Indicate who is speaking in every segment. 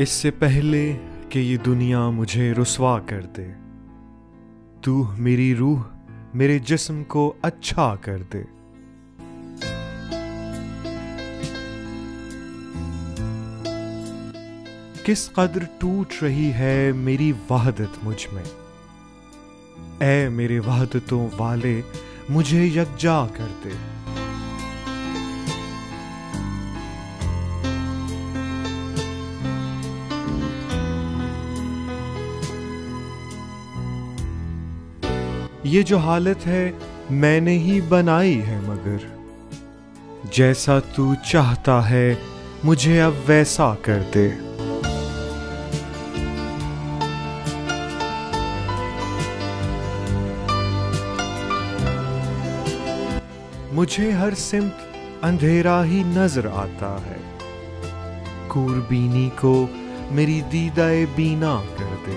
Speaker 1: इससे पहले कि ये दुनिया मुझे रुसवा कर दे, तू मेरी रूह मेरे जिस्म को अच्छा कर दे। किस कदर टूट रही है मेरी वहदत मुझ में, ऐ मेरे वहदतों वाले मुझे यकजा कर दे। ये जो हालत है मैंने ही बनाई है, मगर जैसा तू चाहता है मुझे अब वैसा कर दे। मुझे हर सिमत अंधेरा ही नजर आता है, कूरबीनी को मेरी दीदाए बीना कर दे।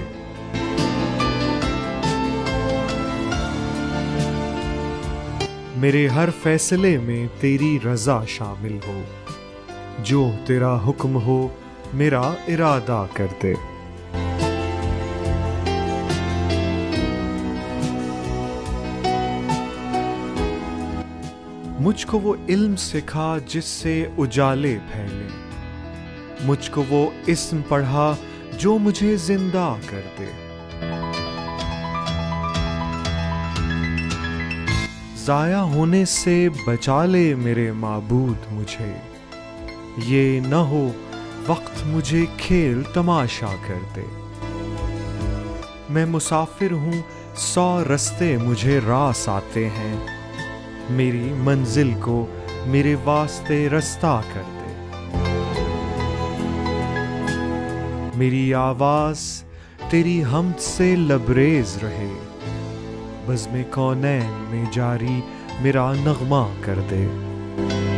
Speaker 1: मेरे हर फैसले में तेरी रजा शामिल हो, जो तेरा हुक्म हो मेरा इरादा कर दे। मुझको वो इल्म सिखा जिससे उजाले फैले, मुझको वो इस्म पढ़ा जो मुझे जिंदा कर दे। जाया होने से बचा ले मेरे माबूद मुझे, ये न हो वक्त मुझे खेल तमाशा कर दे। मैं मुसाफिर हूँ 100 रस्ते मुझे रास आते हैं, मेरी मंजिल को मेरे वास्ते रास्ता कर दे। मेरी आवाज तेरी हमद से लबरेज रहे, बज़्म कौनैन में जारी मेरा नगमा कर दे।